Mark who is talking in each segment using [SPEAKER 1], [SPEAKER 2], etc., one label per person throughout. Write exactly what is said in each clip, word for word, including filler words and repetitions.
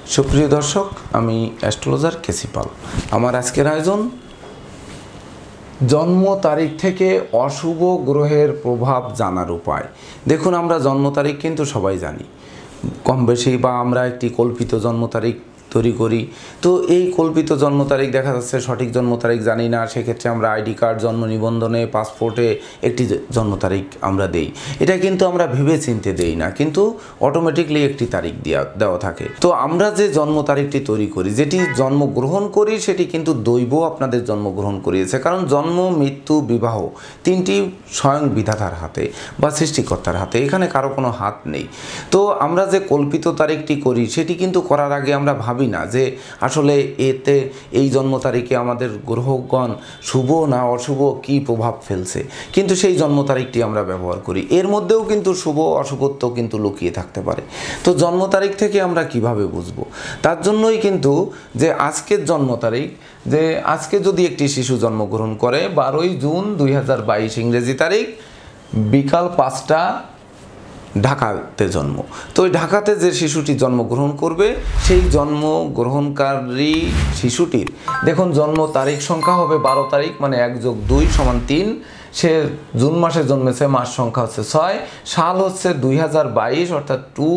[SPEAKER 1] সুপ্রিয় দর্শক, আমি অ্যাস্ট্রোলজার কেসি পাল। আমার আজকের আয়োজন জন্ম তারিখ থেকে অশুভ গ্রহের প্রভাব জানার উপায়। দেখুন, আমরা জন্ম তারিখ কিন্তু সবাই জানি কম বেশি, বা আমরা একটি কল্পিত জন্ম তারিখ তৈরি করি। তো এই কল্পিত জন্ম তারিখ দেখা যাচ্ছে সঠিক জন্ম তারিখ জানি না, সেক্ষেত্রে আমরা আইডি কার্ড, জন্ম নিবন্ধনে, পাসপোর্টে একটি জন্ম তারিখ আমরা দেই। এটা কিন্তু আমরা ভেবে চিনতে দেই না, কিন্তু অটোমেটিকলি একটি তারিখ দেওয়া দেওয়া থাকে। তো আমরা যে জন্ম তারিখটি তৈরি করি, যেটি জন্মগ্রহণ করি, সেটি কিন্তু দৈব আপনাদের জন্মগ্রহণ করিয়েছে। কারণ জন্ম, মৃত্যু, বিবাহ তিনটি স্বয়ং বিধাতার হাতে বা সৃষ্টিকর্তার হাতে, এখানে কারো কোনো হাত নেই। তো আমরা যে কল্পিত তারিখটি করি, সেটি কিন্তু করার আগে আমরা ভাবি না যে আসলে এতে এই জন্ম তারিখে আমাদের গ্রহগণ শুভ না অশুভ কি প্রভাব ফেলছে, কিন্তু সেই জন্ম তারিখটি আমরা ব্যবহার করি। এর মধ্যেও কিন্তু শুভ অশুভত্ব কিন্তু লুকিয়ে থাকতে পারে। তো জন্ম তারিখ থেকে আমরা কিভাবে বুঝবো? তার জন্যই কিন্তু যে আজকের জন্ম তারিখ, যে আজকে যদি একটি শিশু জন্মগ্রহণ করে বারোই জুন দুই হাজার বাইশ ইংরেজি তারিখ, বিকাল পাঁচটা, ঢাকাতে জন্ম। তো ওই ঢাকাতে যে শিশুটি জন্মগ্রহণ করবে, সেই জন্মগ্রহণকারী শিশুটির দেখুন জন্ম তারিখ সংখ্যা হবে বারো তারিখ, মানে এক যোগ দুই সমান তিন। সে জুন মাসে জন্মেছে, মাস সংখ্যা হচ্ছে ছয়, সাল হচ্ছে দুই হাজার বাইশ, অর্থাৎ টু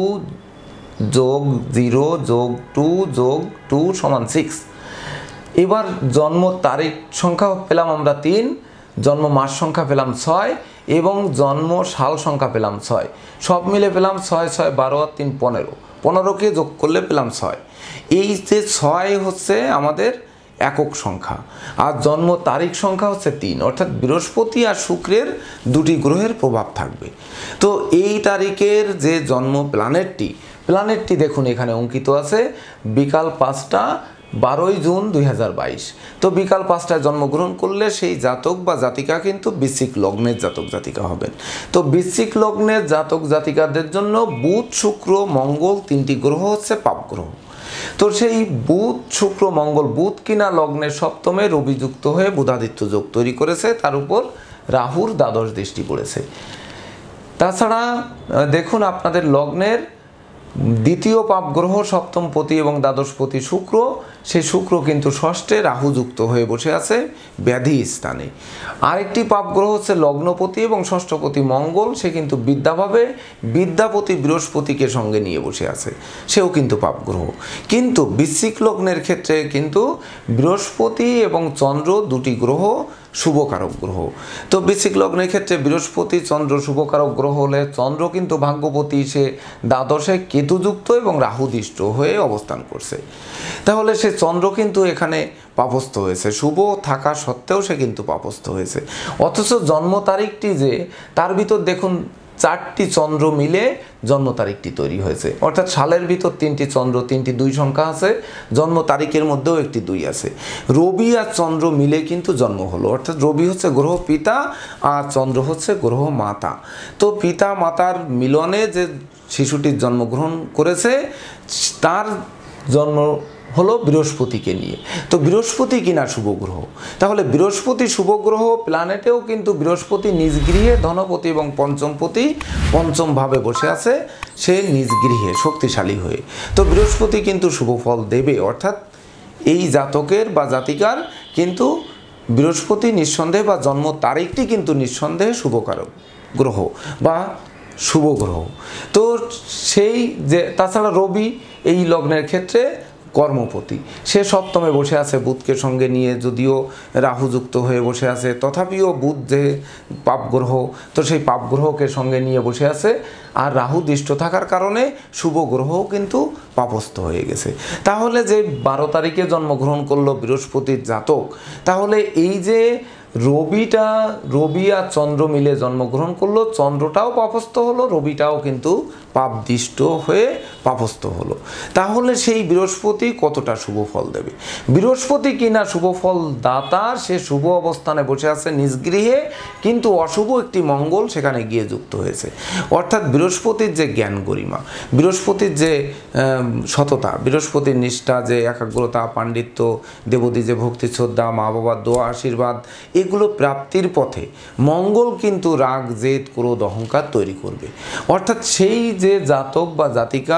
[SPEAKER 1] যোগ জিরো যোগ টু যোগ টু সমান সিক্স। এবার জন্ম তারিখ সংখ্যা পেলাম আমরা তিন, জন্ম মাস সংখ্যা পেলাম ছয়, এবং জন্ম সাল সংখ্যা পেলাম ছয়। সব মিলে পেলাম ছয় ছয় বারো আর তিন পনেরো, পনেরোকে যোগ করলে পেলাম ছয়। এই যে ছয় হচ্ছে আমাদের একক সংখ্যা, আর জন্ম তারিখ সংখ্যা হচ্ছে তিন, অর্থাৎ বৃহস্পতি আর শুক্রের দুটি গ্রহের প্রভাব থাকবে। তো এই তারিখের যে জন্ম প্ল্যানেটটি প্ল্যানেটটি দেখুন এখানে অঙ্কিত আছে বিকাল পাঁচটা, বারোই জুন দুই হাজার বাইশ। তো বিকাল পাঁচটায় জন্মগ্রহণ করলে সেই জাতক বা জাতিকা কিন্তু বৃশ্চিক লগ্নের জাতক জাতিকা হবেন। তো বৃশ্চিক লগ্নের জাতক জাতিকাদের জন্য বুধ, শুক্র, মঙ্গল তিনটি গ্রহ হচ্ছে পাপ গ্রহ। তো সেই বুধ, শুক্র, মঙ্গল, বুধ কিনা লগ্নের সপ্তমে রবি যুক্ত হয়ে বুধাদিত্য যোগ তৈরি করেছে, তার উপর রাহুর দ্বাদশ দৃষ্টি পড়েছে। তাছাড়া দেখুন আপনাদের লগ্নের দ্বিতীয় পাপ গ্রহ সপ্তমপতি এবং দ্বাদশপতি শুক্র, সেই শুক্র কিন্তু ষষ্ঠে রাহু যুক্ত হয়ে বসে আছে ব্যাধি স্থানে। আরেকটি পাপ গ্রহ হচ্ছে লগ্নপতি এবং ষষ্ঠপতি মঙ্গল, সে কিন্তু বিদ্যাভাবে বিদ্যাপতি বৃহস্পতিকে সঙ্গে নিয়ে বসে আছে, সেও কিন্তু পাপ গ্রহ। কিন্তু বৃশ্চিক লগ্নের ক্ষেত্রে কিন্তু বৃহস্পতি এবং চন্দ্র দুটি গ্রহ শুভকারক গ্রহ। তো বৃশ্চিক লগ্নের ক্ষেত্রে বৃহস্পতি, চন্দ্র শুভকারক গ্রহ হলে চন্দ্র কিন্তু ভাগ্যপতি, সে দ্বাদশে কেতুযুক্ত এবং রাহুদৃষ্ট হয়ে অবস্থান করছে। তাহলে সে চন্দ্র কিন্তু এখানে পাপস্থ হয়েছে, শুভ থাকা সত্ত্বেও সে কিন্তু পাপস্থ হয়েছে। অথচ জন্ম তারিখটি যে, তার ভিতর দেখুন চারটি চন্দ্র মিলে জন্ম তারিখটি তৈরি হয়েছে, অর্থাৎ সালের ভিতর তিনটি চন্দ্র, তিনটি দুই সংখ্যা আছে, জন্ম তারিখের মধ্যেও একটি দুই আছে। রবি আর চন্দ্র মিলে কিন্তু জন্ম হলো, অর্থাৎ রবি হচ্ছে গ্রহ পিতা আর চন্দ্র হচ্ছে গ্রহ মাতা। তো পিতা মাতার মিলনে যে শিশুটির জন্মগ্রহণ করেছে, তার জন্ম হলো বৃহস্পতিকে নিয়ে। তো বৃহস্পতি কিনা শুভ গ্রহ, তাহলে বৃহস্পতি শুভ গ্রহ প্ল্যানেটেও কিন্তু বৃহস্পতি নিজ গৃহে ধনপতি এবং পঞ্চমপতি পঞ্চম ভাবে বসে আছে, সে নিজ গৃহে শক্তিশালী হয়ে। তো বৃহস্পতি কিন্তু শুভ ফল দেবে, অর্থাৎ এই জাতকের বা জাতিকার কিন্তু বৃহস্পতি নিঃসন্দেহে, বা জন্ম তারিখটি কিন্তু নিঃসন্দেহে শুভকারক গ্রহ বা শুভ গ্রহ। তো সেই যে তাছাড়া রবি এই লগ্নের ক্ষেত্রে কর্মপতি, সে সপ্তমে বসে আছে বুধকে সঙ্গে নিয়ে, যদিও রাহু যুক্ত হয়ে বসে আছে, তথাপিও বুধ যে পাপ গ্রহ, তো সেই পাপ গ্রহকে সঙ্গে নিয়ে বসে আছে, আর রাহু দৃষ্ট থাকার কারণে শুভ গ্রহও কিন্তু পাপস্থ হয়ে গেছে। তাহলে যে বারো তারিখে জন্মগ্রহণ করলো বৃহস্পতির জাতক, তাহলে এই যে রবিটা, রবি আর চন্দ্র মিলে জন্মগ্রহণ করলো, চন্দ্রটাও পাপস্থ হলো, রবিটাও কিন্তু পাপদৃষ্ট হয়ে পাপস্থ হলো। তাহলে সেই বৃহস্পতি কতটা শুভ ফল দেবে? বৃহস্পতি কিনা শুভ ফল দাতা, সে শুভ অবস্থানে বসে আছে নিজ গৃহে, কিন্তু অশুভ একটি মঙ্গল সেখানে গিয়ে যুক্ত হয়েছে। অর্থাৎ বৃহস্পতির যে জ্ঞান গরিমা, বৃহস্পতির যে সততা, বৃহস্পতির নিষ্ঠা, যে একাগ্রতা, পাণ্ডিত্য, দেবদী যে ভক্তি শ্রদ্ধা, মা বাবার দোয়া আশীর্বাদ, এগুলো প্রাপ্তির পথে মঙ্গল কিন্তু রাগ, জেদ, ক্রোধ, অহংকার তৈরি করবে। অর্থাৎ সেই যে জাতক বা জাতিকা,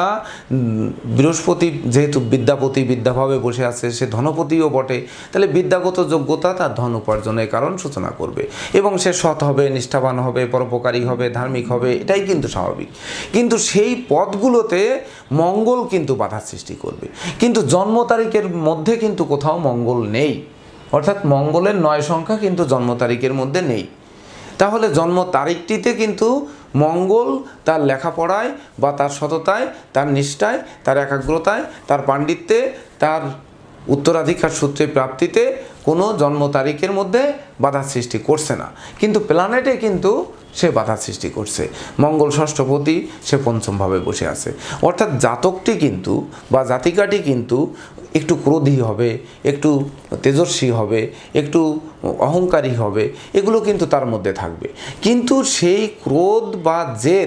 [SPEAKER 1] বৃহস্পতি যেহেতু বিদ্যাপতি, বিদ্যাভাবে বসে আছে, সে ধনপতিও বটে, তাহলে বিদ্যাগত যোগ্যতা তার ধন উপার্জনের কারণ সূচনা করবে এবং সে সৎ হবে, নিষ্ঠাবান হবে, পরোপকারী হবে, ধার্মিক হবে, এটাই কিন্তু স্বাভাবিক। কিন্তু সেই পথগুলোতে মঙ্গল কিন্তু বাধা সৃষ্টি করবে। কিন্তু জন্ম তারিখের মধ্যে কিন্তু কোথাও মঙ্গল নেই, অর্থাৎ মঙ্গলের নয় সংখ্যা কিন্তু জন্ম তারিখের মধ্যে নেই। তাহলে জন্ম তারিখটিতে কিন্তু মঙ্গল তার লেখাপড়ায় বা তার সততায়, তার নিষ্ঠায়, তার একাগ্রতায়, তার পাণ্ডিত্যে, তার উত্তরাধিকার সূত্রে প্রাপ্তিতে কোনো জন্ম তারিখের মধ্যে বাধা সৃষ্টি করছে না। কিন্তু প্ল্যানেটে কিন্তু সে বাধা সৃষ্টি করছে। মঙ্গল ষষ্ঠপতি, সে পঞ্চমভাবে বসে আছে। অর্থাৎ জাতকটি কিন্তু বা জাতিকাটি কিন্তু একটু ক্রোধী হবে, একটু তেজস্বী হবে, একটু অহংকারী হবে, এগুলো কিন্তু তার মধ্যে থাকবে। কিন্তু সেই ক্রোধ বা জেদ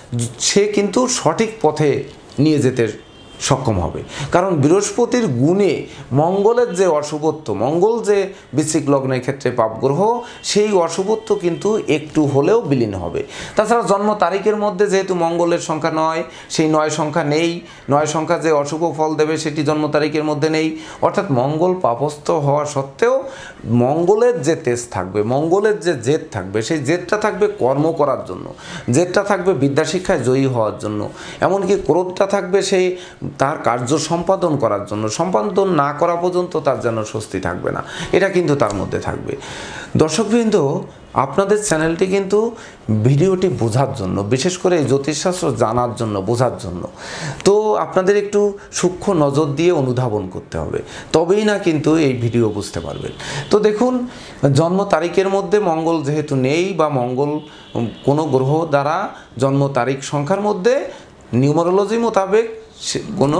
[SPEAKER 1] সে কিন্তু সঠিক পথে নিয়ে যেতে সক্ষম হবে। কারণ বৃহস্পতির গুণে মঙ্গলের যে অশুভত্ব, মঙ্গল যে বৃশ্চিক লগ্নের ক্ষেত্রে পাপগ্রহ, সেই অশুভত্ব কিন্তু একটু হলেও বিলীন হবে। তাছাড়া জন্ম তারিখের মধ্যে যেহেতু মঙ্গলের সংখ্যা নয়, সেই নয় সংখ্যা নেই, নয় সংখ্যা যে অশুভ ফল দেবে সেটি জন্ম তারিখের মধ্যে নেই। অর্থাৎ মঙ্গল পাপস্থ হওয়া সত্ত্বেও মঙ্গলের যে তেজ থাকবে, মঙ্গলের যে জেদ থাকবে, সেই জেদটা থাকবে কর্ম করার জন্য, জেদটা থাকবে বিদ্যাশিক্ষায় জয়ী হওয়ার জন্য, এমনকি ক্রোধটা থাকবে সেই তার কার্য সম্পাদন করার জন্য। সম্পাদন না করা পর্যন্ত তার যেন স্বস্তি থাকবে না, এটা কিন্তু তার মধ্যে থাকবে। দর্শকবৃন্দ, আপনাদের চ্যানেলটি কিন্তু ভিডিওটি বোঝার জন্য, বিশেষ করে এই জ্যোতিষশাস্ত্র জানার জন্য, বোঝার জন্য, তো আপনাদের একটু সূক্ষ্ম নজর দিয়ে অনুধাবন করতে হবে, তবেই না কিন্তু এই ভিডিও বুঝতে পারবেন। তো দেখুন, জন্ম তারিখের মধ্যে মঙ্গল যেহেতু নেই বা মঙ্গল কোনো গ্রহ দ্বারা জন্ম তারিখ সংখ্যার মধ্যে নিউমারোলজি মোতাবেক সে কোনো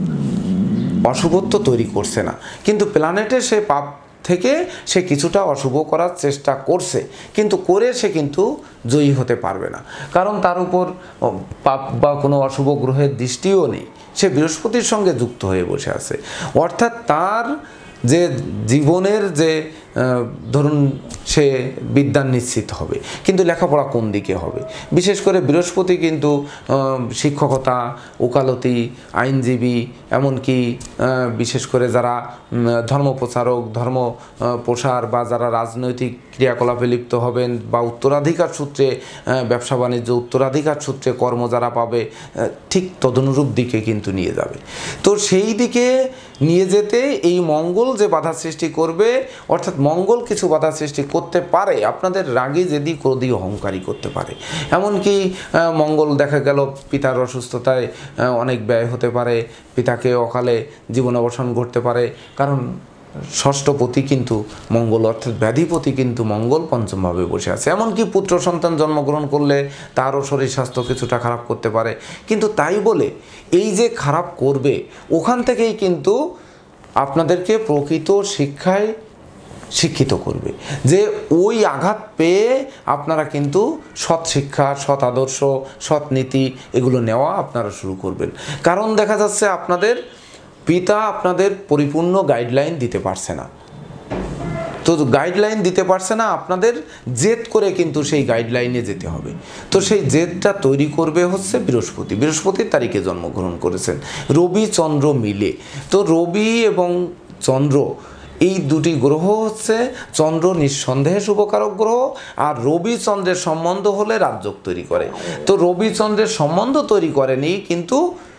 [SPEAKER 1] অশুভত্ব তৈরি করছে না, কিন্তু প্ল্যানেটে সে পাপ থেকে সে কিছুটা অশুভ করার চেষ্টা করছে, কিন্তু করে সে কিন্তু জয়ী হতে পারবে না। কারণ তার উপর পাপ বা কোনো অশুভ গ্রহের দৃষ্টিও নেই, সে বৃহস্পতির সঙ্গে যুক্ত হয়ে বসে আছে। অর্থাৎ তার যে জীবনের যে ধরুন সে বিদ্যান নিশ্চিত হবে, কিন্তু লেখাপড়া কোন দিকে হবে? বিশেষ করে বৃহস্পতি কিন্তু শিক্ষকতা, ওকালতি, আইনজীবী, এমনকি বিশেষ করে যারা ধর্মপ্রচারক, ধর্ম প্রসার বা যারা রাজনৈতিক ক্রিয়াকলাপে লিপ্ত হবেন বা উত্তরাধিকার সূত্রে ব্যবসা বাণিজ্য, উত্তরাধিকার সূত্রে কর্ম যারা পাবে, ঠিক তদনুরূপ দিকে কিন্তু নিয়ে যাবে। তো সেই দিকে নিয়ে যেতে এই মঙ্গল যে বাধা সৃষ্টি করবে, অর্থাৎ মঙ্গল কিছু বাধা সৃষ্টি করতে পারে, আপনাদের রাগে যদি ক্রোধী অহংকারী করতে পারে। এমনকি মঙ্গল দেখা গেল পিতার অসুস্থতায় অনেক ব্যয় হতে পারে, পিতাকে অকালে জীবনাবসান ঘটতে পারে, কারণ ষষ্ঠপতি কিন্তু মঙ্গল, অর্থাৎ ব্যাধিপতি কিন্তু মঙ্গল পঞ্চমভাবে বসে আছে। এমনকি পুত্র সন্তান জন্মগ্রহণ করলে তারও শরীর স্বাস্থ্য কিছুটা খারাপ করতে পারে। কিন্তু তাই বলে এই যে খারাপ করবে, ওখান থেকেই কিন্তু আপনাদেরকে প্রকৃত শিক্ষায় শিক্ষিত করবে, যে ওই আঘাত পেয়ে আপনারা কিন্তু সৎ শিক্ষা, সৎ আদর্শ, সৎ নীতি এগুলো নেওয়া আপনারা শুরু করবেন। কারণ দেখা যাচ্ছে আপনাদের পিতা আপনাদের পরিপূর্ণ গাইডলাইন দিতে পারছে না, তো গাইডলাইন দিতে পারছে না, আপনাদের জেদ করে কিন্তু সেই গাইডলাইনে যেতে হবে। তো সেই জেদটা তৈরি করবে হচ্ছে বৃহস্পতি। বৃহস্পতির তারিখে জন্মগ্রহণ করেছেন, রবি চন্দ্র মিলে। তো রবি এবং চন্দ্র এই দুটি গ্রহ হচ্ছে, চন্দ্র নিঃসন্দেহে শুভকারক গ্রহ, আর রবি চন্দ্রের সম্বন্ধ হলে রাজযোগ তৈরি করে। তো রবি চন্দ্রের সম্বন্ধ তৈরি করেনি, কিন্তু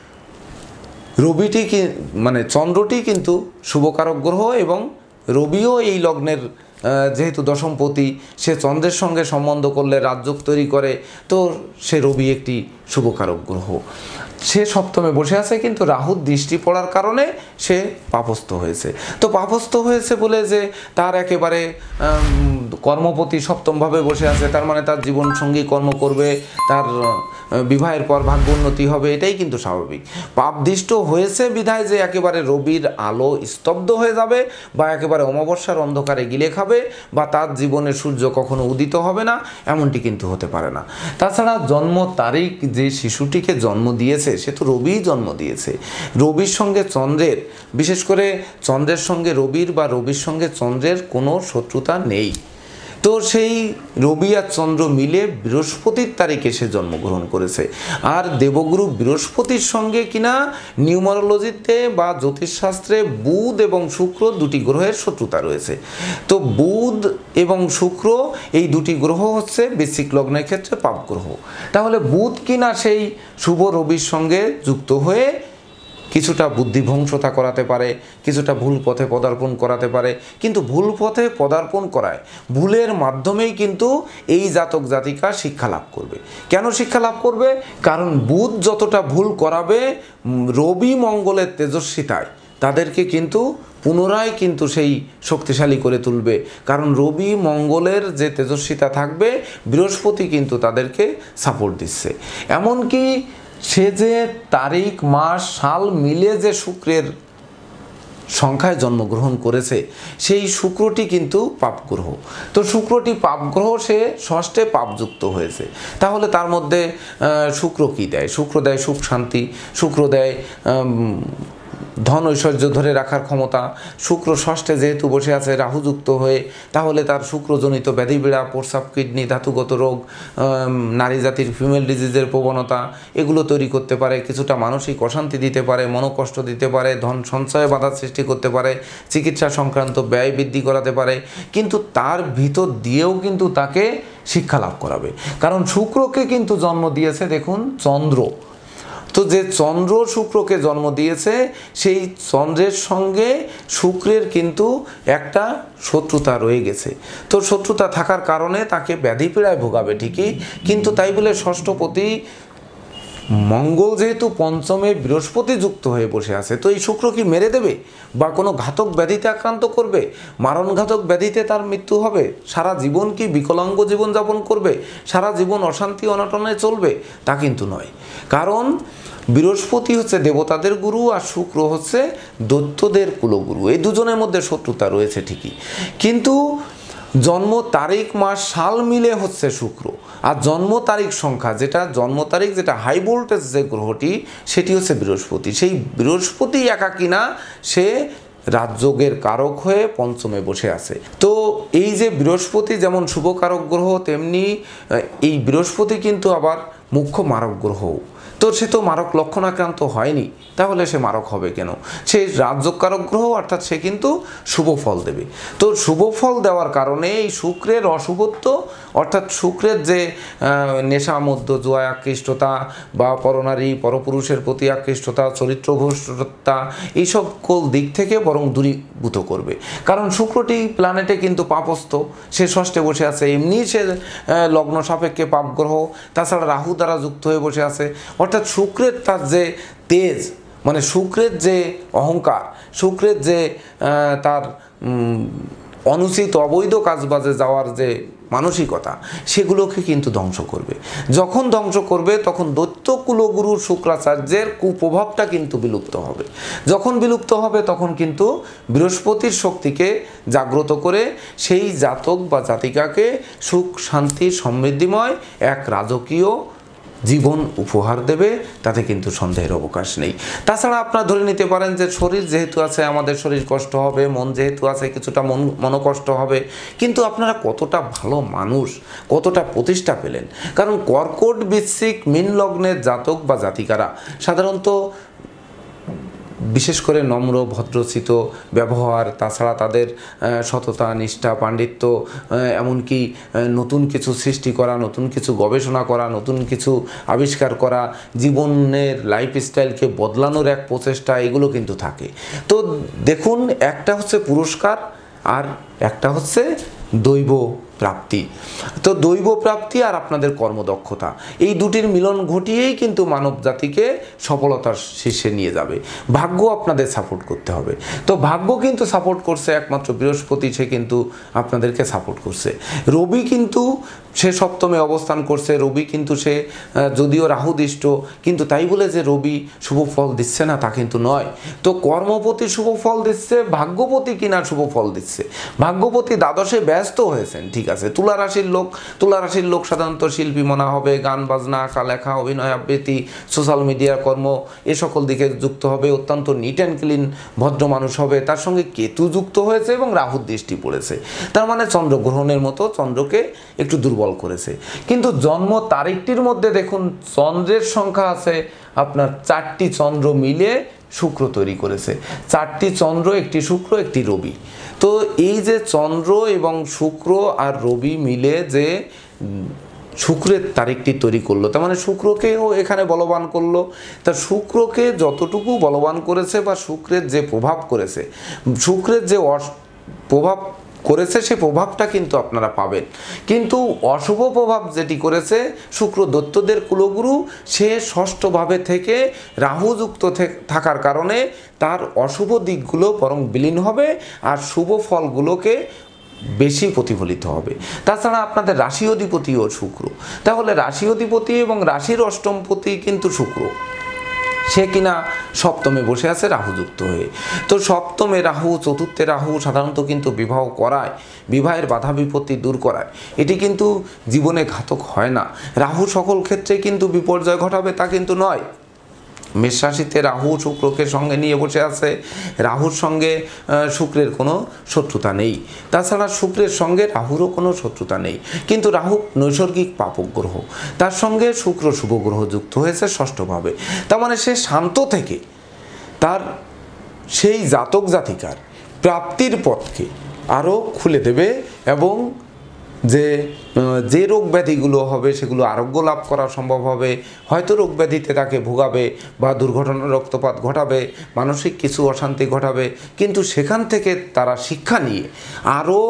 [SPEAKER 1] রবিটি কি মানে চন্দ্রটি কিন্তু শুভকারক গ্রহ, এবং রবিও এই লগ্নের যেহেতু দশমপতি, সে চন্দ্রের সঙ্গে সম্বন্ধ করলে রাজযোগ তৈরি করে। তো সে রবি একটি শুভকারক গ্রহ, সে সপ্তমে বসে আছে, কিন্তু রাহুর দৃষ্টি পড়ার কারণে সে পাপস্থ হয়েছে। তো পাপস্থ হয়েছে বলে যে তার একেবারে কর্মপতি সপ্তমভাবে বসে আছে, তার মানে তার জীবনসঙ্গী কর্ম করবে, তার বিবাহের পর ভাগ্য উন্নতি হবে, এটাই কিন্তু স্বাভাবিক। পাপদৃষ্ট হয়েছে বিধায় যে একেবারে রবির আলো স্তব্ধ হয়ে যাবে বা একেবারে অমাবস্যার অন্ধকারে গিলে খাবে বা তার জীবনে সূর্য কখনো উদিত হবে না, এমনটি কিন্তু হতে পারে না। তাছাড়া জন্ম তারিখ যে শিশুটিকে জন্ম দিয়েছে, সে তো রবিই জন্ম দিয়েছে। রবির সঙ্গে চন্দ্রের, বিশেষ করে চন্দ্রের সঙ্গে রবির বা রবির সঙ্গে চন্দ্রের কোনো শত্রুতা নেই। তো সেই রবি আর চন্দ্র মিলে বৃহস্পতির তারিখে সে জন্মগ্রহণ করেছে। আর দেবগুরু বৃহস্পতির সঙ্গে কিনা নিউমারোলজিতে বা জ্যোতিষশাস্ত্রে বুধ এবং শুক্র দুটি গ্রহের শত্রুতা রয়েছে। তো বুধ এবং শুক্র এই দুটি গ্রহ হচ্ছে বৃশ্চিক লগ্নের ক্ষেত্রে পাপ গ্রহ। তাহলে বুধ কিনা সেই শুভ রবির সঙ্গে যুক্ত হয়ে কিছুটা বুদ্ধিভ্রংশতা করাতে পারে, কিছুটা ভুল পথে পদার্পণ করাতে পারে, কিন্তু ভুল পথে পদার্পণ করায় ভুলের মাধ্যমেই কিন্তু এই জাতক জাতিকা শিক্ষা লাভ করবে। কেন শিক্ষা লাভ করবে? কারণ বুধ যতটা ভুল করাবে রবি মঙ্গলের তেজস্বিতায় তাদেরকে কিন্তু পুনরায় কিন্তু সেই শক্তিশালী করে তুলবে। কারণ রবি মঙ্গলের যে তেজস্বিতা থাকবে, বৃহস্পতি কিন্তু তাদেরকে সাপোর্ট দিচ্ছে। এমনকি সে যে তারিখ মাস সাল মিলে যে শুক্রের সংখ্যায় জন্মগ্রহণ করেছে, সেই শুক্রটি কিন্তু পাপগ্রহ। তো শুক্রটি পাপগ্রহ, সে ষষ্ঠে পাপযুক্ত হয়েছে। তাহলে তার মধ্যে শুক্র কী দেয়? শুক্র দেয় সুখ শান্তি, শুক্র দেয় ধন ঐশ্বর্য ধরে রাখার ক্ষমতা। শুক্র ষষ্ঠে যেহেতু বসে আছে রাহুযুক্ত হয়ে, তাহলে তার শুক্রজনিত ব্যাধিপীড়া, প্রস্রাব, কিডনি, ধাতুগত রোগ, নারী জাতির ফিমেল ডিজিজের প্রবণতা এগুলো তৈরি করতে পারে। কিছুটা মানসিক অশান্তি দিতে পারে, মনোকষ্ট দিতে পারে, ধন সঞ্চয়ে বাধা সৃষ্টি করতে পারে, চিকিৎসা সংক্রান্ত ব্যয় বৃদ্ধি করাতে পারে। কিন্তু তার ভিতর দিয়েও কিন্তু তাকে শিক্ষা লাভ করাবে। কারণ শুক্রকে কিন্তু জন্ম দিয়েছে দেখুন চন্দ্র। তো যে চন্দ্র শুক্রকে জন্ম দিয়েছে, সেই চন্দ্রের সঙ্গে শুক্রের কিন্তু একটা শত্রুতা রয়ে গেছে। তো শত্রুতা থাকার কারণে তাকে ব্যাধিপীড়ায় ভোগাবে ঠিকই, কিন্তু তাই বলে ষষ্ঠপতি মঙ্গল যেহেতু পঞ্চমে বৃহস্পতি যুক্ত হয়ে বসে আছে, তো এই শুক্র কি মেরে দেবে বা কোনো ঘাতক ব্যাধিতে আক্রান্ত করবে? মারণঘাতক ব্যাধিতে তার মৃত্যু হবে? সারা জীবন কি বিকলাঙ্গ জীবনযাপন করবে? সারা জীবন অশান্তি অনটনে চলবে? তা কিন্তু নয়। কারণ বৃহস্পতি হচ্ছে দেবতাদের গুরু আর শুক্র হচ্ছে দৈত্যদের কুলগুরু। এই দুজনের মধ্যে শত্রুতা রয়েছে ঠিকই, কিন্তু জন্ম তারিখ মাস সাল মিলে হচ্ছে শুক্র। আর জন্ম তারিখ সংখ্যা যেটা জন্ম তারিখ যেটা হাই ভোল্টেজ যে গ্রহটি, সেটি হচ্ছে বৃহস্পতি। সেই বৃহস্পতি একা কিনা সে রাজযোগের কারক হয়ে পঞ্চমে বসে আছে। তো এই যে বৃহস্পতি যেমন শুভ কারক গ্রহ, তেমনি এই বৃহস্পতি কিন্তু আবার মুখ্য মারক গ্রহ। তো সে তো মারক লক্ষণাক্রান্ত হয়নি, তাহলে সে মারক হবে কেন? সে রাজযোগকারক গ্রহ, অর্থাৎ সে কিন্তু শুভ ফল দেবে। তো শুভ ফল দেওয়ার কারণে এই শুক্রের অশুভত্ব, অর্থাৎ শুক্রের যে নেশা মধ্য জুয়ায় আকৃষ্টতা বা পরনারী পরপুরুষের প্রতি আকৃষ্টতা, চরিত্রভ্রষ্টতা, এইসব কোল দিক থেকে বরং দূরীভূত করবে। কারণ শুক্রটি প্ল্যানেটে কিন্তু পাপস্থ, সে ষষ্ঠে বসে আছে, এমনি সে লগ্ন সাপেক্ষে পাপ গ্রহ, তাছাড়া রাহু দ্বারা যুক্ত হয়ে বসে আছে। অর্থাৎ শুক্রের তার যে তেজ, মানে শুক্রের যে অহংকার, শুক্রের যে তার অনুচিত অবৈধ কাজবাজে যাওয়ার যে মানসিকতা, সেগুলোকে কিন্তু ধ্বংস করবে। যখন ধ্বংস করবে তখন দৈত্য কুলগুরু শুক্রাচার্যের কুপ্রভাবটা কিন্তু বিলুপ্ত হবে। যখন বিলুপ্ত হবে তখন কিন্তু বৃহস্পতির শক্তিকে জাগ্রত করে সেই জাতক বা জাতিকাকে সুখ শান্তি সমৃদ্ধিময় এক রাজকীয় জীবন উপহার দেবে, তাতে কিন্তু সন্দেহের অবকাশ নেই। তাছাড়া আপনারা ধরে নিতে পারেন যে শরীর যেহেতু আছে, আমাদের শরীর কষ্ট হবে, মন যেহেতু আছে কিছুটা মন মনোকষ্ট হবে, কিন্তু আপনারা কতটা ভালো মানুষ, কতটা প্রতিষ্ঠা পেলেন। কারণ কর্কট বৃশ্চিক মীন লগ্নের জাতক বা জাতিকারা সাধারণত বিশেষ করে নম্র ভদ্রচিত ব্যবহার, তাছাড়া তাদের সততা, নিষ্ঠা, পাণ্ডিত্য, এমনকি নতুন কিছু সৃষ্টি করা, নতুন কিছু গবেষণা করা, নতুন কিছু আবিষ্কার করা, জীবনের লাইফস্টাইলকে বদলানোর এক প্রচেষ্টা, এগুলো কিন্তু থাকে। তো দেখুন, একটা হচ্ছে পুরস্কার আর একটা হচ্ছে দৈব প্রাপ্তি। তো দৈব প্রাপ্তি আর আপনাদের কর্মদক্ষতা, এই দুটির মিলন ঘটিয়েই কিন্তু মানব জাতিকে সফলতার শীর্ষে নিয়ে যাবে। ভাগ্য আপনাদের সাপোর্ট করতে হবে। তো ভাগ্য কিন্তু সাপোর্ট করছে একমাত্র বৃহস্পতি, সে কিন্তু আপনাদেরকে সাপোর্ট করছে। রবি কিন্তু সে সপ্তমে অবস্থান করছে। রবি কিন্তু সে যদিও রাহুদৃষ্ট, কিন্তু তাই বলে যে রবি শুভ ফল দিচ্ছে না তা কিন্তু নয়। তো কর্মপতি শুভ ফল দিচ্ছে, ভাগ্যপতি কিনা শুভ ফল দিচ্ছে। ভাগ্যপতি দ্বাদশে ব্যস্ত হয়েছেন ঠিক আছে। তুলা রাশির লোক তুলা রাশির লোক সাধারণত শিল্পী মনা হবে, গান বাজনা, আঁকা লেখা, অভিনয় আবৃত্তি, সোশ্যাল মিডিয়া কর্ম এ সকল দিকে যুক্ত হবে, অত্যন্ত নিট অ্যান্ড ক্লিন ভদ্র মানুষ হবে। তার সঙ্গে কেতু যুক্ত হয়েছে এবং রাহুর দৃষ্টি পড়েছে, তার মানে চন্দ্রগ্রহণের মতো চন্দ্রকে একটু দুর্বল করেছে। কিন্তু জন্ম তারিখটির মধ্যে দেখুন চন্দ্রের সংখ্যা আছে আপনার চারটি, চন্দ্র মিলে শুক্র তৈরি করেছে, চারটি চন্দ্র, একটি শুক্র, একটি রবি। তো এই যে চন্দ্র এবং শুক্র আর রবি মিলে যে শুক্রের তারিখটি তৈরি করলো, তার মানে শুক্রকেও এখানে বলবান করলো। তা শুক্রকে যতটুকু বলবান করেছে বা শুক্রের যে প্রভাব করেছে, শুক্রের যে প্রভাব করেছে সে প্রভাবটা কিন্তু আপনারা পাবেন। কিন্তু অশুভ প্রভাব যেটি করেছে শুক্র দৈত্যদের কুলগুরু, সে ষষ্ঠভাবে থেকে রাহুযুক্ত থাকার কারণে তার অশুভ দিকগুলো বরং বিলীন হবে আর শুভ ফলগুলোকে বেশি প্রতিফলিত হবে। তাছাড়া আপনাদের রাশি অধিপতিও শুক্র, তাহলে রাশি অধিপতি এবং রাশির অষ্টমপতি কিন্তু শুক্র, সে কিনা সপ্তমে বসে আছে রাহুযুক্ত হয়ে। তো সপ্তমে রাহু, চতুর্থে রাহু সাধারণত কিন্তু বিবাহ করায়, বিবাহের বাধা বিপত্তি দূর করায়, এটি কিন্তু জীবনে ঘাতক হয় না। রাহু সকল ক্ষেত্রে কিন্তু বিপর্যয় ঘটাবে তা কিন্তু নয়। মেষ রাশিতে রাহু শুক্রকে সঙ্গে নিয়ে বসে আছে, রাহুর সঙ্গে শুক্রের কোনো শত্রুতা নেই, তাছাড়া শুক্রের সঙ্গে রাহুরও কোনো শত্রুতা নেই। কিন্তু রাহু নৈসর্গিক পাপক গ্রহ, তার সঙ্গে শুক্র শুভ গ্রহ যুক্ত হয়েছে ষষ্ঠভাবে। তার মানে সে শান্ত থেকে তার সেই জাতক জাতিকার প্রাপ্তির পথকে আরও খুলে দেবে এবং যে যে রোগ ব্যাধিগুলো হবে সেগুলো আরোগ্য লাভ করা সম্ভব হবে। হয়তো রোগ ব্যাধিতে তাকে ভোগাবে বা দুর্ঘটনা, রক্তপাত ঘটাবে, মানসিক কিছু অশান্তি ঘটাবে, কিন্তু সেখান থেকে তারা শিক্ষা নিয়ে আরও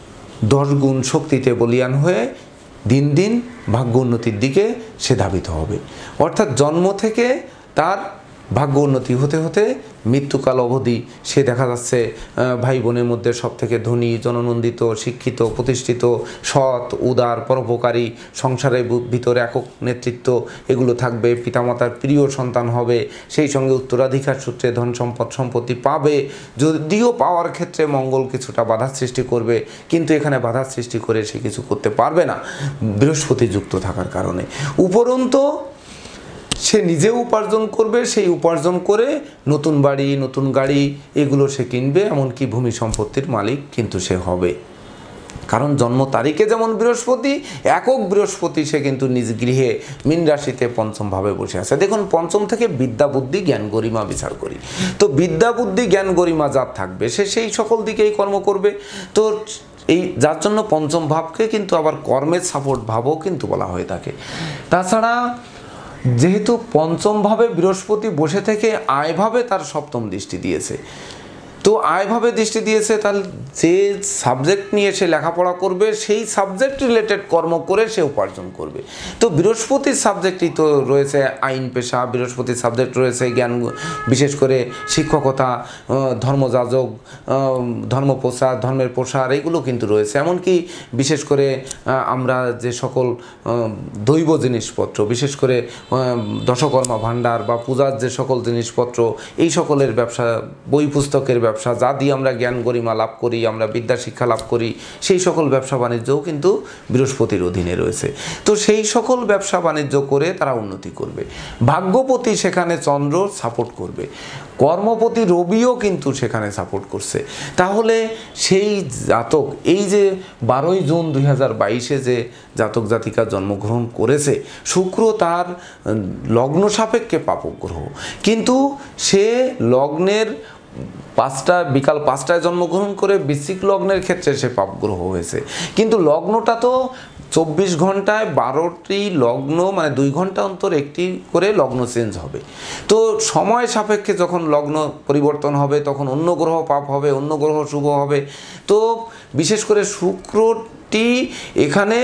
[SPEAKER 1] দশ গুণ শক্তিতে বলীয়ান হয়ে দিন দিন ভাগ্য উন্নতির দিকে সে ধাবিত হবে। অর্থাৎ জন্ম থেকে তার ভাগ্য উন্নতি হতে হতে মৃত্যুকাল অবধি সে দেখা যাচ্ছে ভাই বোনের মধ্যে সব থেকে ধনী, জননন্দিত, শিক্ষিত, প্রতিষ্ঠিত, সৎ, উদার, পরোপকারী, সংসারের ভিতরে একক নেতৃত্ব এগুলো থাকবে, পিতামাতার প্রিয় সন্তান হবে, সেই সঙ্গে উত্তরাধিকার সূত্রে ধন সম্পদ সম্পত্তি পাবে। যদিও পাওয়ার ক্ষেত্রে মঙ্গল কিছুটা বাধার সৃষ্টি করবে, কিন্তু এখানে বাধার সৃষ্টি করে সে কিছু করতে পারবে না বৃহস্পতি যুক্ত থাকার কারণে। উপরন্তু সে নিজেও উপার্জন করবে, সেই উপার্জন করে নতুন বাড়ি, নতুন গাড়ি এগুলো সে কিনবে, এমনকি ভূমি সম্পত্তির মালিক কিন্তু সে হবে। কারণ জন্ম তারিখে যেমন বৃহস্পতি, একক বৃহস্পতি সে কিন্তু নিজ গৃহে মীন রাশিতে পঞ্চমভাবে বসে আছে। দেখুন পঞ্চম থেকে বিদ্যা বুদ্ধি জ্ঞান গরিমা বিচার করি, তো বিদ্যা বুদ্ধি জ্ঞান গরিমা যার থাকবে সে সেই সকল দিকেই কর্ম করবে। তো এই যার জন্য পঞ্চম ভাবকে কিন্তু আবার কর্মের সাপোর্ট ভাবও কিন্তু বলা হয়ে থাকে। তাছাড়া যেহেতু পঞ্চমভাবে বৃহস্পতি বসে থেকে আয়ভাবে তার সপ্তম দৃষ্টি দিয়েছে, তো আয়ভাবে দৃষ্টি দিয়েছে, তাহলে যে সাবজেক্ট নিয়ে সে লেখাপড়া করবে সেই সাবজেক্ট রিলেটেড কর্ম করে সে উপার্জন করবে। তো বৃহস্পতির সাবজেক্টই তো রয়েছে আইন পেশা, বৃহস্পতির সাবজেক্ট রয়েছে জ্ঞান, বিশেষ করে শিক্ষকতা, ধর্মযাজক, ধর্ম প্রচার, ধর্মের প্রসার এগুলো কিন্তু রয়েছে। এমনকি বিশেষ করে আমরা যে সকল দৈব জিনিসপত্র, বিশেষ করে দশকর্মা ভাণ্ডার বা পূজার যে সকল জিনিসপত্র, এই সকলের ব্যবসা, বই পুস্তকের ব্যবসা, যা দিয়ে আমরা জ্ঞান গরিমা লাভ করি, আমরা বিদ্যা শিক্ষা লাভ করি, সেই সকল ব্যবসা বাণিজ্যও কিন্তু বৃহস্পতির অধীনে রয়েছে। তো সেই সকল ব্যবসা বাণিজ্য করে তারা উন্নতি করবে। ভাগ্যপতি সেখানে চন্দ্র সাপোর্ট করবে, কর্মপতি রবিও কিন্তু সেখানে সাপোর্ট করছে। তাহলে সেই জাতক এই যে বারোই জুন দুই হাজার বাইশে যে জাতক জাতিকা জন্মগ্রহণ করেছে, শুক্র তার লগ্ন সাপেক্ষে পাপক গ্রহ, কিন্তু সে লগ্নের পাঁচটা বিকাল পাঁচটায় জন্মগ্রহণ করে বৃশ্চিক লগ্নের ক্ষেত্রে সে পাপ গ্রহ হয়েছে। কিন্তু লগ্নটা তো চব্বিশ ঘন্টায় বারোটি লগ্ন, মানে দুই ঘন্টা অন্তর একটি করে লগ্ন চেঞ্জ হবে। তো সময় সাপেক্ষে যখন লগ্ন পরিবর্তন হবে তখন অন্য গ্রহ পাপ হবে, অন্য গ্রহ শুভ হবে। তো বিশেষ করে শুক্রটি এখানে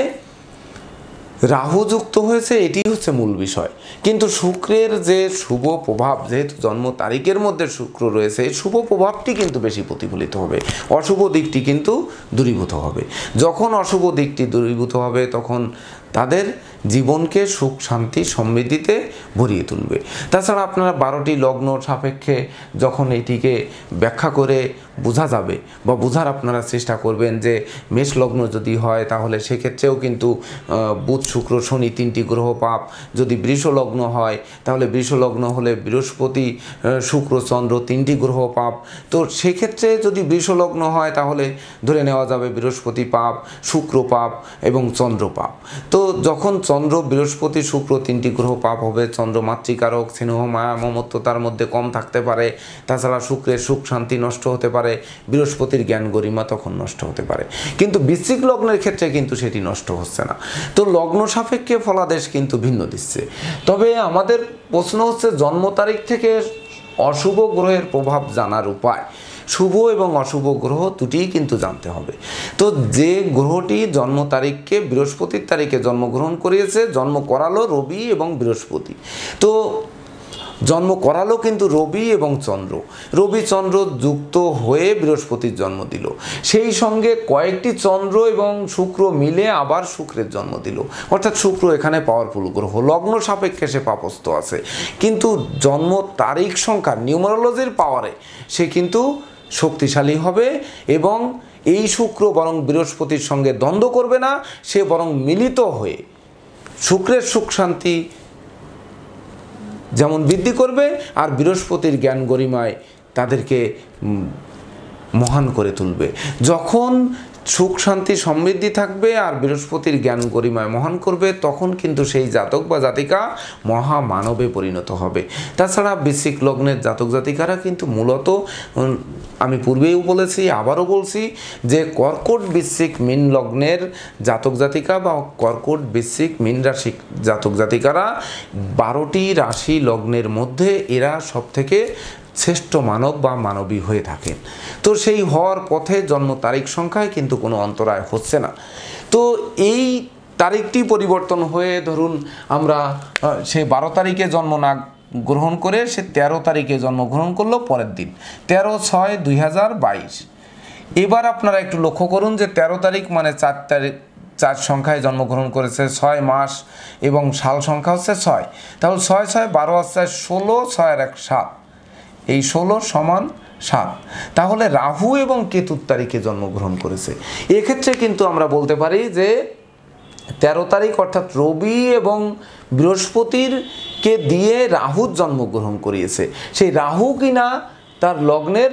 [SPEAKER 1] রাহু যুক্ত হয়েছে, এটি হচ্ছে মূল বিষয়। কিন্তু শুক্রের যে শুভ প্রভাব, যেহেতু জন্ম তারিখের মধ্যে শুক্র রয়েছে, শুভ প্রভাবটি কিন্তু বেশি প্রতিফলিত হবে, অশুভ দিকটি কিন্তু দূরীভূত হবে। যখন অশুভ দিকটি দূরীভূত হবে তখন তাদের জীবনকে সুখ শান্তি সমৃদ্ধিতে ভরিয়ে তুলবে। তাছাড়া আপনারা বারোটি লগ্ন সাপেক্ষে যখন এটিকে ব্যাখ্যা করে বোঝা যাবে বা বোঝার আপনারা চেষ্টা করবেন যে মেষ লগ্ন যদি হয় তাহলে সেক্ষেত্রেও কিন্তু বুধ শুক্র শনি তিনটি গ্রহ পাপ, যদি বৃষ লগ্ন হয় তাহলে বৃষ লগ্ন হলে বৃহস্পতি শুক্র চন্দ্র তিনটি গ্রহ পাপ। তো সেক্ষেত্রে যদি বৃষ লগ্ন হয় তাহলে ধরে নেওয়া যাবে বৃহস্পতি পাপ, শুক্র পাপ এবং চন্দ্র পাপ। তো যখন চন্দ্র বৃহস্পতি শুক্র তিনটি গ্রহ পাপ হবে, চন্দ্র মাতৃকারক, স্নেহ মায়া মমত্বতার মধ্যে কম থাকতে পারে, তাছাড়া শুক্রের সুখ শান্তি নষ্ট হতে পারে, বৃহস্পতির জ্ঞান গরিমা তখন নষ্ট হতে পারে। কিন্তু বৃশ্চিক লগ্নের ক্ষেত্রে কিন্তু সেটি নষ্ট হচ্ছে না। তো লগ্ন সাপেক্ষে ফলাদেশ কিন্তু ভিন্ন দিচ্ছে। তবে আমাদের প্রশ্ন হচ্ছে জন্ম তারিখ থেকে অশুভ গ্রহের প্রভাব জানার উপায়। শুভ এবং অশুভ গ্রহ দুটিই কিন্তু জানতে হবে। তো যে গ্রহটি জন্ম তারিখকে বৃহস্পতির তারিখে জন্মগ্রহণ করিয়েছে, জন্ম করালো রবি এবং বৃহস্পতি। তো জন্ম করালো কিন্তু রবি এবং চন্দ্র, রবি চন্দ্র যুক্ত হয়ে বৃহস্পতির জন্ম দিল, সেই সঙ্গে কয়েকটি চন্দ্র এবং শুক্র মিলে আবার শুক্রের জন্ম দিল। অর্থাৎ শুক্র এখানে পাওয়ারফুল গ্রহ, লগ্ন সাপেক্ষে সে পাপস্থ আছে, কিন্তু জন্ম তারিখ সংখ্যা নিউমারোলজির পাওয়ারে সে কিন্তু শক্তিশালী হবে এবং এই শুক্র বরং বৃহস্পতির সঙ্গে দ্বন্দ্ব করবে না, সে বরং মিলিত হয়ে শুক্রের সুখ শান্তি যেমন বৃদ্ধি করবে আর বৃহস্পতির জ্ঞান গরিমায় তাদেরকে মহান করে তুলবে। যখন সুখ শান্তি সমৃদ্ধি থাকবে আর বৃহস্পতির জ্ঞান গরিমায় মহান করবে, তখন কিন্তু সেই জাতক বা জাতিকা মহামানবে পরিণত হবে। তাছাড়া বৃশ্চিক লগ্নের জাতক জাতিকারা কিন্তু মূলত, আমি পূর্বেও বলেছি আবারও বলছি, যে কর্কট বৃশ্চিক মীন লগ্নের জাতক জাতিকা বা কর্কট বৃশ্চিক মীন রাশি জাতক জাতিকারা বারোটি রাশি লগ্নের মধ্যে এরা সব থেকে শ্রেষ্ঠ মানব বা মানবী হয়ে থাকেন। তো সেই হওয়ার পথে জন্ম তারিখ সংখ্যায় কিন্তু কোনো অন্তরায় হচ্ছে না। তো এই তারিখটি পরিবর্তন হয়ে ধরুন আমরা সে বারো তারিখে জন্ম না গ্রহণ করে সে তেরো তারিখে জন্মগ্রহণ করলো পরের দিন, তেরো ছয় দুই হাজার বাইশ। এবার আপনারা একটু লক্ষ্য করুন যে তেরো তারিখ মানে চার তারিখ চার সংখ্যায় জন্মগ্রহণ করেছে, ছয় মাস এবং সাল সংখ্যা হচ্ছে ছয়, তাহলে ছয় ছয় বারো হচ্ছে ষোলো, ছয় আর এক সাত, এই ষোলো সমান সাত। তাহলে রাহু এবং কেতুর তারিখে জন্মগ্রহণ করেছে। এক্ষেত্রে কিন্তু আমরা বলতে পারি যে তেরো তারিখ অর্থাৎ রবি এবং বৃহস্পতির কে দিয়ে রাহু জন্মগ্রহণ করিয়েছে। সেই রাহু কিনা তার লগ্নের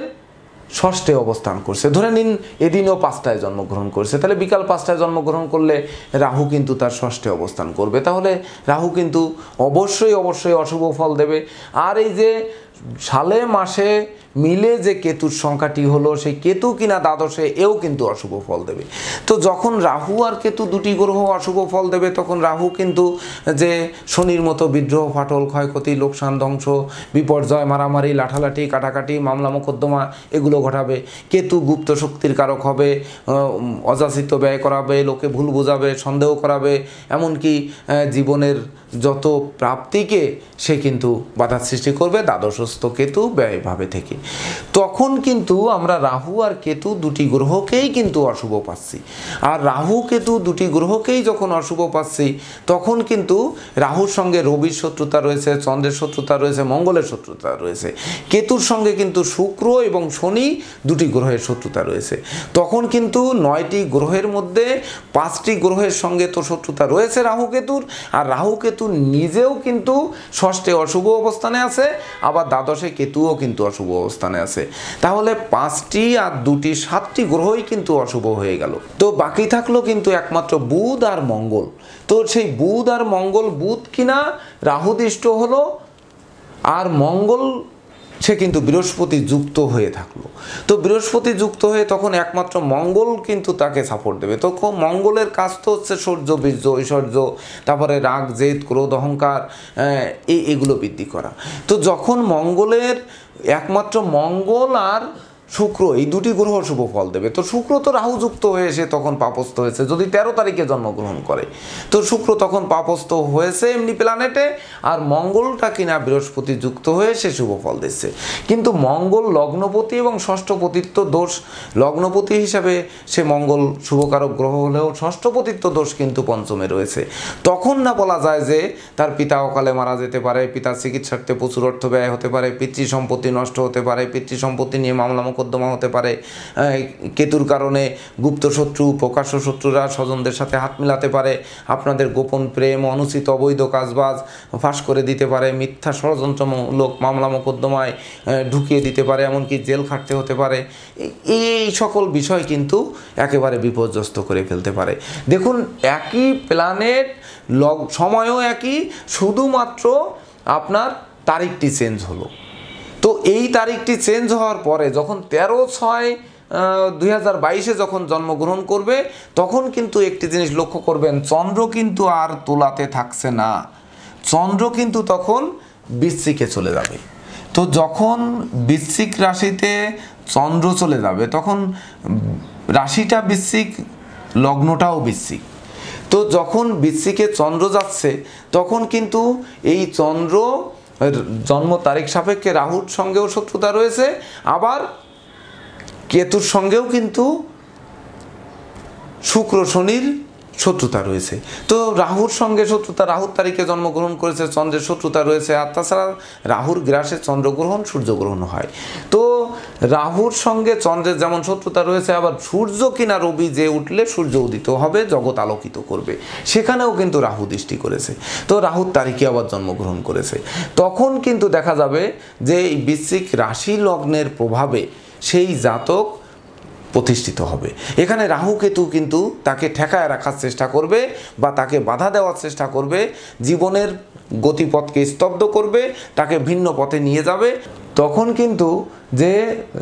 [SPEAKER 1] ষষ্ঠে অবস্থান করছে। ধরে নিন এদিনও পাঁচটায় জন্মগ্রহণ করেছে, তাহলে বিকাল পাঁচটায় জন্মগ্রহণ করলে রাহু কিন্তু তার ষষ্ঠে অবস্থান করবে। তাহলে রাহু কিন্তু অবশ্যই অবশ্যই অশুভ ফল দেবে। আর এই যে সালে মাসে মিলে যে কেতুর সংখ্যাটি হলো, সেই কেতু কিনা দ্বাদশে, এও কিন্তু অশুভ ফল দেবে। তো যখন রাহু আর কেতু দুটি গ্রহ অশুভ ফল দেবে, তখন রাহু কিন্তু যে শনির মতো বিদ্রোহ ফাটল ক্ষয়ক্ষতি লোকসান ধ্বংস বিপর্যয় মারামারি লাঠালাঠি কাটাকাটি মামলা মোকদ্দমা এগুলো ঘটাবে। কেতু গুপ্ত শক্তির কারক হবে, অযাচিত ব্যয় করাবে, লোকে ভুল বোঝাবে, সন্দেহ করাবে, এমনকি জীবনের যত প্রাপ্তিকে সে কিন্তু বাধা সৃষ্টি করবে দ্বাদশস্থ কেতু ব্যয়ভাবে থেকে। তখন কিন্তু আমরা রাহু আর কেতু দুটি গ্রহকেই কিন্তু অশুভ পাচ্ছি। আর রাহু কেতু দুটি গ্রহকেই যখন অশুভ পাচ্ছি, তখন কিন্তু রাহুর সঙ্গে রবির শত্রুতা রয়েছে, চন্দ্রের শত্রুতা রয়েছে, মঙ্গলের শত্রুতা রয়েছে, কেতুর সঙ্গে কিন্তু শুক্র এবং শনি দুটি গ্রহের শত্রুতা রয়েছে। তখন কিন্তু নয়টি গ্রহের মধ্যে পাঁচটি গ্রহের সঙ্গে তো শত্রুতা রয়েছে রাহু কেতুর, আর রাহু কেতু নিজেও কিন্তু ষষ্ঠে অশুভ অবস্থানে আছে, আবার দ্বাদশে কেতুও কিন্তু অশুভ অবস্থানে আছে। তাহলে পাঁচটি আর দুটি সাতটি গ্রহই কিন্তু অশুভ হয়ে গেল। তো বাকি থাকলো কিন্তু একমাত্র বুধ আর মঙ্গল। তো সেই বুধ আর মঙ্গল, বুধ কিনা রাহুদৃষ্ট হলো আর মঙ্গল সে কিন্তু বৃহস্পতি যুক্ত হয়ে থাকলো। তো বৃহস্পতি যুক্ত হয়ে তখন একমাত্র মঙ্গল কিন্তু তাকে সাপোর্ট দেবে। তখন মঙ্গলের কাজ তো হচ্ছে সৌর্য বীর্য ঐশ্বর্য, তারপরে রাগ জেদ ক্রোধ অহংকার, এই এগুলো বৃদ্ধি করা। তো যখন মঙ্গলের একমাত্র মঙ্গল আর শুক্র এই দুটি গ্রহ শুভ ফল দেবে, তো শুক্র তো রাহু যুক্ত হয়ে এসে তখন পাপস্থ হয়েছে। যদি তেরো তারিখে জন্মগ্রহণ করে তো শুক্র তখন পাপস্থ হয়েছে এমনি প্ল্যানেটে, আর মঙ্গলটা কিনা বৃহস্পতি যুক্ত হয়ে সে শুভ ফল দিচ্ছে। কিন্তু মঙ্গল লগ্নপতি এবং ষষ্ঠপতিত্ব দোষ, লগ্নপতি হিসাবে সে মঙ্গল শুভকারক গ্রহ হলেও ষষ্ঠপতিত্ব দোষ কিন্তু পঞ্চমে রয়েছে। তখন না বলা যায় যে তার পিতা অকালে মারা যেতে পারে, পিতার চিকিৎসার্থে প্রচুর অর্থ ব্যয় হতে পারে, পিতৃ সম্পত্তি নষ্ট হতে পারে, পিতৃ সম্পত্তি নিয়ে মামলা মোকদ্দমা হতে পারে। কেতুর কারণে গুপ্ত শত্রু প্রকাশ্য শত্রুরা স্বজনদের সাথে হাত মিলাতে পারে, আপনাদের গোপন প্রেম অনুচিত অবৈধ কাজবাজ ফাঁস করে দিতে পারে, মিথ্যা ষড়যন্ত্রমূলক মামলা মোকদ্দমায় ঢুকিয়ে দিতে পারে, এমনকি জেল খাটতে হতে পারে। এই সকল বিষয় কিন্তু একেবারে বিপর্যস্ত করে ফেলতে পারে। দেখুন, একই প্ল্যানেট লগ সময়ও একই, শুধুমাত্র আপনার তারিখটি চেঞ্জ হলো। তো এই তারিখটি চেঞ্জ হওয়ার পরে যখন তেরো ছয় দুই হাজার বাইশে যখন জন্মগ্রহণ করবে, তখন কিন্তু একটি জিনিস লক্ষ্য করবেন, চন্দ্র কিন্তু আর তুলাতে থাকছে না, চন্দ্র কিন্তু তখন বৃশ্চিকে চলে যাবে। তো যখন বৃশ্চিক রাশিতে চন্দ্র চলে যাবে, তখন রাশিটা বৃশ্চিক, লগ্নটাও বৃশ্চিক। তো যখন বৃশ্চিকে চন্দ্র যাচ্ছে, তখন কিন্তু এই চন্দ্র জন্ম তারিখ সাপেক্ষে রাহুর সঙ্গেও শত্রুতা রয়েছে, আবার কেতুর সঙ্গেও কিন্তু শুক্র শনির শত্রুতা রয়েছে। তো রাহুর সঙ্গে শত্রুতা, রাহুর তারিখে জন্মগ্রহণ করেছে, চন্দ্রের শত্রুতা রয়েছে। আর তাছাড়া রাহুর গ্রাসে চন্দ্রগ্রহণ সূর্যগ্রহণ হয়। তো রাহুর সঙ্গে চন্দ্রের যেমন শত্রুতা রয়েছে, আবার সূর্য কিনা রবি যে উঠলে সূর্য উদিত হবে, জগৎ আলোকিত করবে, সেখানেও কিন্তু রাহু দৃষ্টি করেছে। তো রাহুর তারিখে আবার জন্মগ্রহণ করেছে। তখন কিন্তু দেখা যাবে যে এই বৃশ্চিক রাশি লগ্নের প্রভাবে সেই জাতক প্রতিষ্ঠিত হবে। এখানে রাহু কেতু কিন্তু তাকে ঠেকায় রাখার চেষ্টা করবে বা তাকে বাধা দেওয়ার চেষ্টা করবে, জীবনের গতিপথকে স্তব্ধ করবে, তাকে ভিন্ন পথে নিয়ে যাবে। তখন কিন্তু যে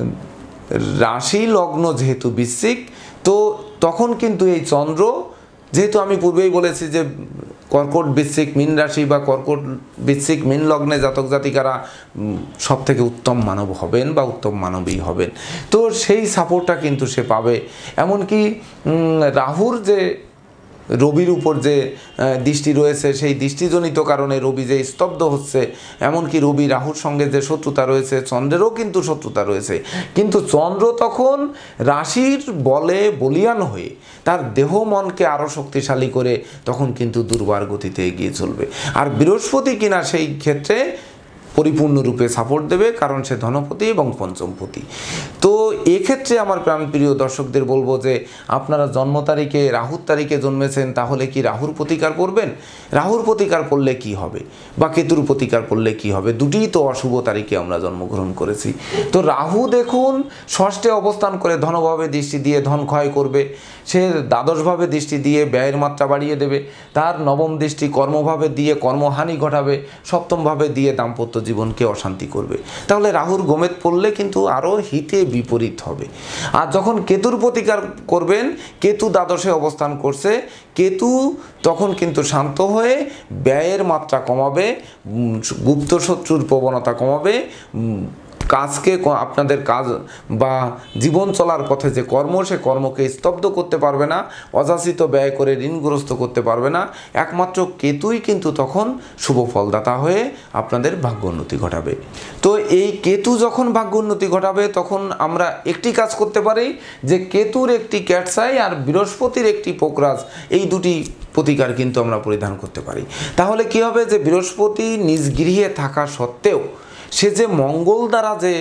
[SPEAKER 1] রাশি লগ্ন যেহেতু বৃশ্চিক, তো তখন কিন্তু এই চন্দ্র, যেহেতু আমি পূর্বেই বলেছি যে কর্কট বৃশ্চিক মীন রাশি বা কর্কট বৃশ্চিক মীন লগ্নে জাতক জাতিকারা সব থেকে উত্তম মানব হবেন বা উত্তম মানবী হবেন। তো সেই সাপোর্টটা কিন্তু সে পাবে। এমনকি রাহুর যে রবির উপর যে দৃষ্টি রয়েছে, সেই দৃষ্টিজনিত কারণে রবি যে স্তব্ধ হচ্ছে, এমনকি রবি রাহুর সঙ্গে যে শত্রুতা রয়েছে, চন্দ্রেরও কিন্তু শত্রুতা রয়েছে। কিন্তু চন্দ্র তখন রাশির বলে বলিয়ান হয়ে তার দেহ মনকে আরও শক্তিশালী করে তখন কিন্তু দুর্বার গতিতে এগিয়ে চলবে। আর বৃহস্পতি কিনা সেই ক্ষেত্রে পরিপূর্ণরূপে সাপোর্ট দেবে, কারণ সে ধনপতি এবং পঞ্চমপতি। তো এক্ষেত্রে আমার প্রাণপ্রিয় দর্শকদের বলবো যে আপনারা জন্ম তারিখে রাহুর তারিখে জন্মেছেন, তাহলে কি রাহুর প্রতিকার করবেন? রাহুর প্রতিকার করলে কি হবে, বা কেতুর প্রতিকার করলে কি হবে? দুটিই তো অশুভ তারিখে আমরা জন্মগ্রহণ করেছি। তো রাহু দেখুন ষষ্ঠে অবস্থান করে ধনভাবে দৃষ্টি দিয়ে ধন ক্ষয় করবে, সে দ্বাদশভাবে দৃষ্টি দিয়ে ব্যয়ের মাত্রা বাড়িয়ে দেবে, তার নবম দৃষ্টি কর্মভাবে দিয়ে কর্মহানি ঘটাবে, সপ্তমভাবে দিয়ে দাম্পত্য জীবনকে অশান্তি করবে। তাহলে রাহুর গোমেদ পড়লে কিন্তু আরও হিতে বিপরীত হবে। আর যখন কেতুর প্রতিকার করবেন, কেতু দ্বাদশে অবস্থান করছে, কেতু তখন কিন্তু শান্ত হয়ে ব্যয়ের মাত্রা কমাবে, গুপ্ত শত্রুর প্রবণতা কমাবে, কাজকে, আপনাদের কাজ বা জীবন চলার পথে যে কর্ম, সে কর্মকে স্তব্ধ করতে পারবে না, অযাচিত ব্যয় করে ঋণগ্রস্ত করতে পারবে না। একমাত্র কেতুই কিন্তু তখন শুভ ফলদাতা হয়ে আপনাদের ভাগ্য উন্নতি ঘটাবে। তো এই কেতু যখন ভাগ্য উন্নতি ঘটাবে, তখন আমরা একটি কাজ করতে পারি যে কেতুর একটি ক্যাটসাই আর বৃহস্পতির একটি পোকরাজ, এই দুটি প্রতিকার কিন্তু আমরা পরিধান করতে পারি। তাহলে কি হবে, যে বৃহস্পতি নিজ গৃহে থাকা সত্ত্বেও সে যে মঙ্গল দ্বারা যে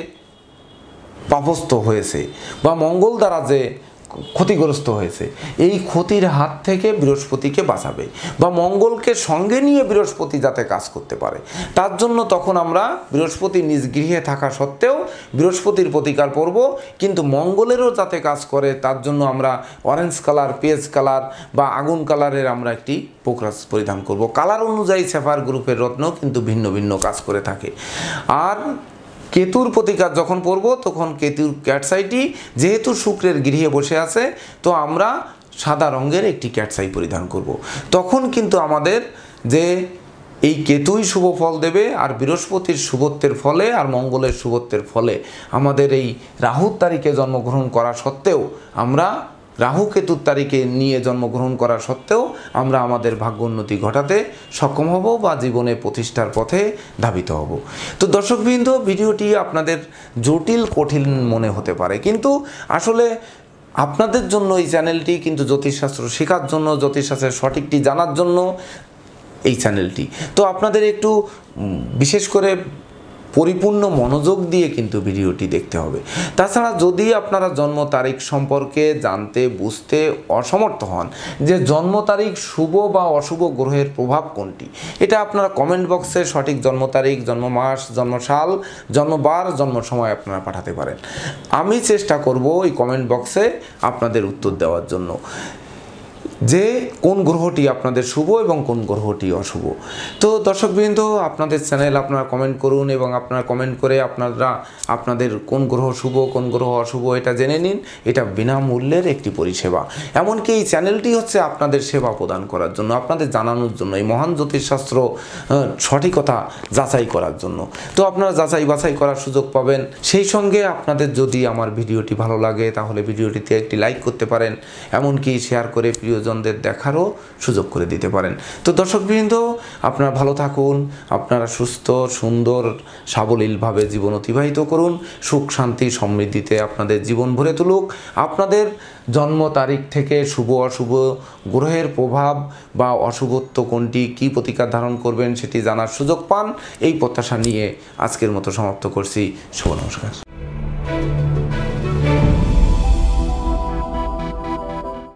[SPEAKER 1] পাপস্থ হয়েছে বা মঙ্গল দ্বারা যে ক্ষতিগ্রস্ত হয়েছে, এই ক্ষতির হাত থেকে বৃহস্পতিকে বাঁচাবে, বা মঙ্গলকে সঙ্গে নিয়ে বৃহস্পতি যাতে কাজ করতে পারে, তার জন্য তখন আমরা বৃহস্পতি নিজ গৃহে থাকা সত্ত্বেও বৃহস্পতির প্রতিকার করব। কিন্তু মঙ্গলেরও যাতে কাজ করে, তার জন্য আমরা অরেঞ্জ কালার, পেঁয়াজ কালার বা আগুন কালারের আমরা একটি পোকরাজ পরিধান করব। কালার অনুযায়ী সেফার গ্রুপের রত্ন কিন্তু ভিন্ন ভিন্ন কাজ করে থাকে। আর কেতুর প্রতিকার যখন পড়ব, তখন কেতুর ক্যাটসাইটি যেহেতু শুক্রের গৃহে বসে আছে, তো আমরা সাদা রঙের একটি ক্যাটসাই পরিধান করব। তখন কিন্তু আমাদের যে এই কেতুই শুভ ফল দেবে, আর বৃহস্পতির শুভত্বের ফলে আর মঙ্গলের শুভত্বের ফলে আমাদের এই রাহুর তারিখে জন্মগ্রহণ করা সত্ত্বেও, আমরা রাহু কেতুর তারিখে নিয়ে জন্মগ্রহণ করা সত্ত্বেও আমরা আমাদের ভাগ্য উন্নতি ঘটাতে সক্ষম হব বা জীবনে প্রতিষ্ঠার পথে ধাবিত হব। তো দর্শকবৃন্দ, ভিডিওটি আপনাদের জটিল কঠিন মনে হতে পারে, কিন্তু আসলে আপনাদের জন্য এই চ্যানেলটি কিন্তু জ্যোতিষশাস্ত্র শেখার জন্য, জ্যোতিষশাস্ত্রের সঠিকটি জানার জন্য এই চ্যানেলটি। তো আপনাদের একটু বিশেষ করে পরিপূর্ণ মনোযোগ দিয়ে কিন্তু ভিডিওটি দেখতে হবে। তাছাড়া যদি আপনারা জন্ম তারিখ সম্পর্কে জানতে বুঝতে অসমর্থ হন যে জন্ম তারিখ শুভ বা অশুভ গ্রহের প্রভাব কোনটি, এটা আপনারা কমেন্ট বক্সে সঠিক জন্ম তারিখ, জন্ম মাস, জন্মসাল, জন্মবার, জন্ম সময় আপনারা পাঠাতে পারেন। আমি চেষ্টা করব ওই কমেন্ট বক্সে আপনাদের উত্তর দেওয়ার জন্য যে কোন গ্রহটি আপনাদের শুভ এবং কোন গ্রহটি অশুভ। তো দর্শকবৃন্দ, আপনাদের চ্যানেল আপনারা কমেন্ট করুন এবং আপনারা কমেন্ট করে আপনারা আপনাদের কোন গ্রহ শুভ কোন গ্রহ অশুভ এটা জেনে নিন। এটা বিনামূল্যের একটি পরিষেবা। এমনকি এই চ্যানেলটি হচ্ছে আপনাদের সেবা প্রদান করার জন্য, আপনাদের জানানোর জন্য, এই মহান জ্যোতিষশাস্ত্র সঠিকতা যাচাই করার জন্য। তো আপনারা যাচাই বাছাই করার সুযোগ পাবেন। সেই সঙ্গে আপনাদের যদি আমার ভিডিওটি ভালো লাগে তাহলে ভিডিওটিতে একটি লাইক করতে পারেন, এমনকি শেয়ার করে প্রিয়জনদের দেখারও সুযোগ করে দিতে পারেন। তো দর্শকবৃন্দ, আপনারা ভালো থাকুন, আপনারা সুস্থ সুন্দর সাবলীলভাবে জীবন অতিবাহিত করুন, সুখ শান্তি সমৃদ্ধিতে আপনাদের জীবন ভরে তুলুক। আপনাদের জন্ম তারিখ থেকে শুভ অশুভ গ্রহের প্রভাব বা অশুভত্ব কোনটি, কী প্রতিকার ধারণ করবেন সেটি জানার সুযোগ পান, এই প্রত্যাশা নিয়ে আজকের মতো সমাপ্ত করছি। শুভ নমস্কার।